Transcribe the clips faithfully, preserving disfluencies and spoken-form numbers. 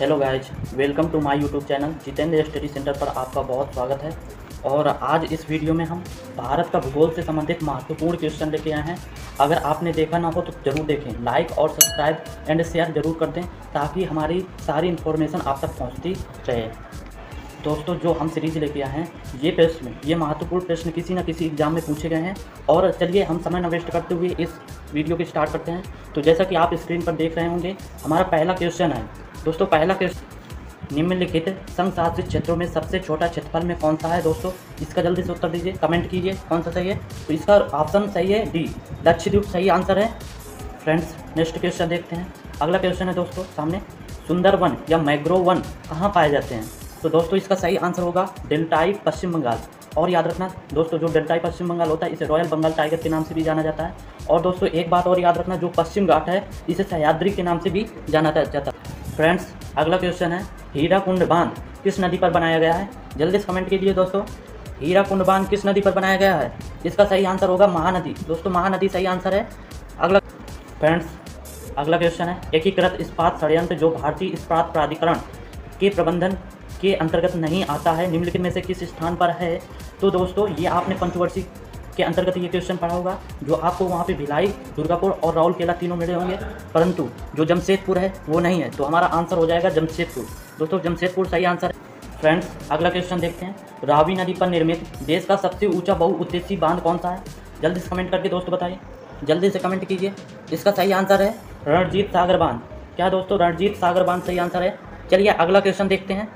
Hello guys, welcome to my YouTube channel Jitendra study centre पर आपका बहुत स्वागत है। और आज इस वीडियो में हम भारत का भूगोल से संबंधित महत्वपूर्ण क्वेश्चन लेके आए हैं। अगर आपने देखा ना हो तो ज़रूर देखें, लाइक और सब्सक्राइब एंड शेयर ज़रूर कर दें ताकि हमारी सारी इन्फॉर्मेशन आप तक पहुँचती रहे। दोस्तों, जो हम सीरीज लेके आए हैं ये प्रश्न ये महत्वपूर्ण प्रश्न किसी न किसी एग्जाम में पूछे गए हैं। और चलिए हम समय न वेस्ट करते हुए इस वीडियो की स्टार्ट करते हैं। तो जैसा कि आप स्क्रीन पर देख रहे होंगे, हमारा पहला क्वेश्चन है। दोस्तों, पहला क्वेश्चन, निम्नलिखित संघ शासित क्षेत्रों में सबसे छोटा क्षेत्रफल में कौन सा है। दोस्तों, इसका जल्दी से उत्तर दीजिए, कमेंट कीजिए कौन सा सही है। तो इसका ऑप्शन सही है डी, लक्षद्वीप सही आंसर है। फ्रेंड्स, नेक्स्ट क्वेश्चन देखते हैं। अगला क्वेश्चन है दोस्तों सामने, सुंदरवन या मैंग्रोव वन कहाँ पाए जाते हैं। तो दोस्तों, इसका सही आंसर होगा डेल्टाई पश्चिम बंगाल। और याद रखना दोस्तों, जो डेल्टाई पश्चिम बंगाल होता है इसे रॉयल बंगाल टाइगर के नाम से भी जाना जाता है। और दोस्तों, एक बात और याद रखना, जो पश्चिम घाट है इसे सह्याद्री के नाम से भी जाना जाता है। फ्रेंड्स, अगला क्वेश्चन है, हीराकुंड बांध किस नदी पर बनाया गया है। जल्दी से कमेंट कीजिए दोस्तों, हीराकुंड बांध किस नदी पर बनाया गया है। इसका सही आंसर होगा महानदी। दोस्तों, महानदी सही आंसर है। अगला फ्रेंड्स, अगला क्वेश्चन है, एकीकृत इस्पात षड्यंत्र जो भारतीय इस्पात प्राधिकरण के प्रबंधन के अंतर्गत नहीं आता है, निम्नलिखित में से किस स्थान पर है। तो दोस्तों, ये आपने पंचवर्षीय के अंतर्गत ये क्वेश्चन पढ़ा होगा, जो आपको वहाँ पे भिलाई, दुर्गापुर और राउरकेला तीनों मिले होंगे, परंतु जो जमशेदपुर है वो नहीं है। तो हमारा आंसर हो जाएगा जमशेदपुर। दोस्तों, जमशेदपुर सही आंसर है। फ्रेंड्स, अगला क्वेश्चन देखते हैं, रावी नदी पर निर्मित देश का सबसे ऊंचा बहुउद्देशीय बांध कौन सा है। जल्दी से कमेंट करके दोस्तों बताइए, जल्दी से कमेंट कीजिए। इसका सही आंसर है रणजीत सागर बांध। क्या दोस्तों, रणजीत सागर बांध सही आंसर है। चलिए अगला क्वेश्चन देखते हैं,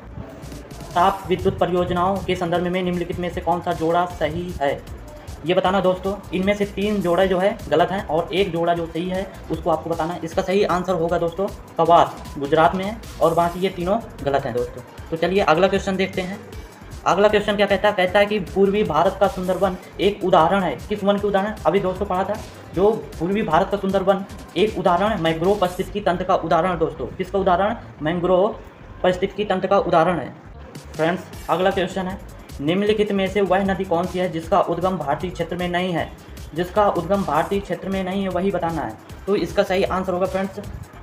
ताप विद्युत परियोजनाओं के संदर्भ में निम्नलिखित में से कौन सा जोड़ा सही है। ये बताना दोस्तों, इनमें से तीन जोड़े जो है गलत हैं और एक जोड़ा जो सही है उसको आपको बताना है। इसका सही आंसर होगा दोस्तों कवास, गुजरात में है, और बाकी ये तीनों गलत हैं दोस्तों। तो चलिए अगला क्वेश्चन देखते हैं। अगला क्वेश्चन क्या कहता है, कहता है कि पूर्वी भारत का सुंदरवन एक उदाहरण है। किस वन के उदाहरण, अभी दोस्तों पढ़ा था, जो पूर्वी भारत का सुंदरवन एक उदाहरण है, मैंग्रोव पारिस्थितिकी तंत्र का उदाहरण। दोस्तों, किसका उदाहरण, मैंग्रोव पारिस्थितिकी तंत्र का उदाहरण है। फ्रेंड्स, अगला क्वेश्चन है, निम्नलिखित में से वह नदी कौन सी है जिसका उद्गम भारतीय क्षेत्र में नहीं है। जिसका उद्गम भारतीय क्षेत्र में नहीं है वही बताना है। तो इसका सही आंसर होगा फ्रेंड्स,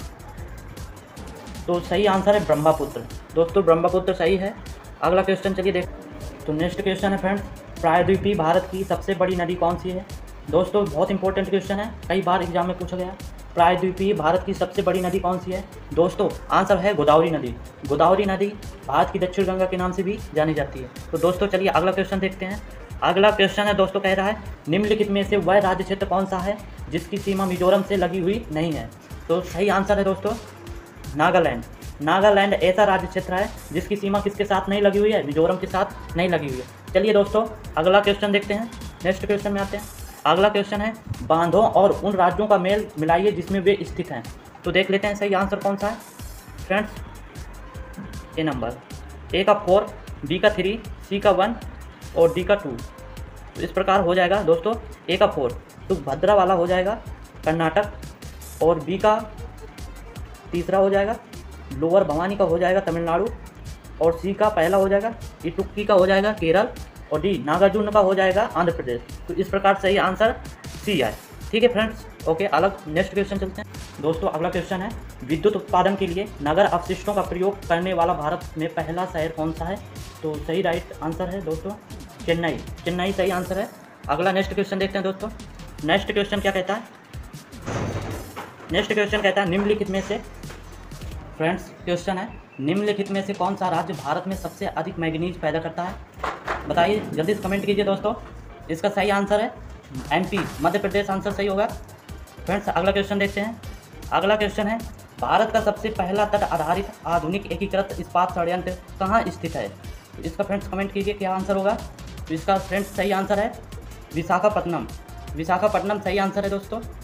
तो सही आंसर है ब्रह्मपुत्र। दोस्तों, ब्रह्मपुत्र सही है। अगला क्वेश्चन चलिए देख। तो नेक्स्ट क्वेश्चन है फ्रेंड्स, प्रायद्वीपीय भारत की सबसे बड़ी नदी कौन सी है। दोस्तों, बहुत इंपॉर्टेंट क्वेश्चन है, कई बार एग्जाम में पूछा गया। प्रायद्वीपीय भारत की सबसे बड़ी नदी कौन सी है। दोस्तों, आंसर है गोदावरी नदी। गोदावरी नदी भारत की दक्षिण गंगा के नाम से भी जानी जाती है। तो दोस्तों, चलिए अगला क्वेश्चन देखते हैं। अगला क्वेश्चन है दोस्तों, कह रहा है, निम्नलिखित में से वह राज्य क्षेत्र कौन सा है जिसकी सीमा मिजोरम से लगी हुई नहीं है। तो सही आंसर है दोस्तों नागालैंड। नागालैंड ऐसा राज्य क्षेत्र है जिसकी सीमा किसके साथ नहीं लगी हुई है, मिजोरम के साथ नहीं लगी हुई है। चलिए दोस्तों अगला क्वेश्चन देखते हैं। नेक्स्ट क्वेश्चन में आते हैं। अगला क्वेश्चन है, बांधों और उन राज्यों का मेल मिलाइए जिसमें वे स्थित हैं। तो देख लेते हैं सही आंसर कौन सा है। फ्रेंड्स, ए नंबर, ए का फोर, बी का थ्री, सी का वन और डी का टू। तो इस प्रकार हो जाएगा दोस्तों, ए का फोर तो भद्रा वाला हो जाएगा कर्नाटक, और बी का तीसरा हो जाएगा लोअर भवानी का हो जाएगा तमिलनाडु, और सी का पहला हो जाएगा इटुक्की का हो जाएगा केरल, और डी नागार्जुन का हो जाएगा आंध्र प्रदेश। तो इस प्रकार सही आंसर सी है। ठीक है फ्रेंड्स, ओके। अलग नेक्स्ट क्वेश्चन चलते हैं दोस्तों। अगला क्वेश्चन है, विद्युत उत्पादन के लिए नगर अवशिष्टों का प्रयोग करने वाला भारत में पहला शहर कौन सा है। तो सही राइट आंसर है दोस्तों चेन्नई। चेन्नई सही आंसर है। अगला नेक्स्ट क्वेश्चन देखते हैं दोस्तों। नेक्स्ट क्वेश्चन क्या कहता है, नेक्स्ट क्वेश्चन कहता है, निम्नलिखित में से, फ्रेंड्स क्वेश्चन है, निम्नलिखित में से कौन सा राज्य भारत में सबसे अधिक मैंगनीज पैदा करता है। बताइए, जल्दी से कमेंट कीजिए दोस्तों। इसका सही आंसर है एमपी, मध्य प्रदेश आंसर सही होगा। फ्रेंड्स, अगला क्वेश्चन देखते हैं। अगला क्वेश्चन है, भारत का सबसे पहला तट आधारित आधुनिक एकीकृत इस्पात संयंत्र कहाँ स्थित है। तो इसका फ्रेंड्स कमेंट कीजिए क्या आंसर होगा। तो इसका फ्रेंड्स सही आंसर है विशाखापट्टनम। विशाखापट्टनम सही आंसर है दोस्तों।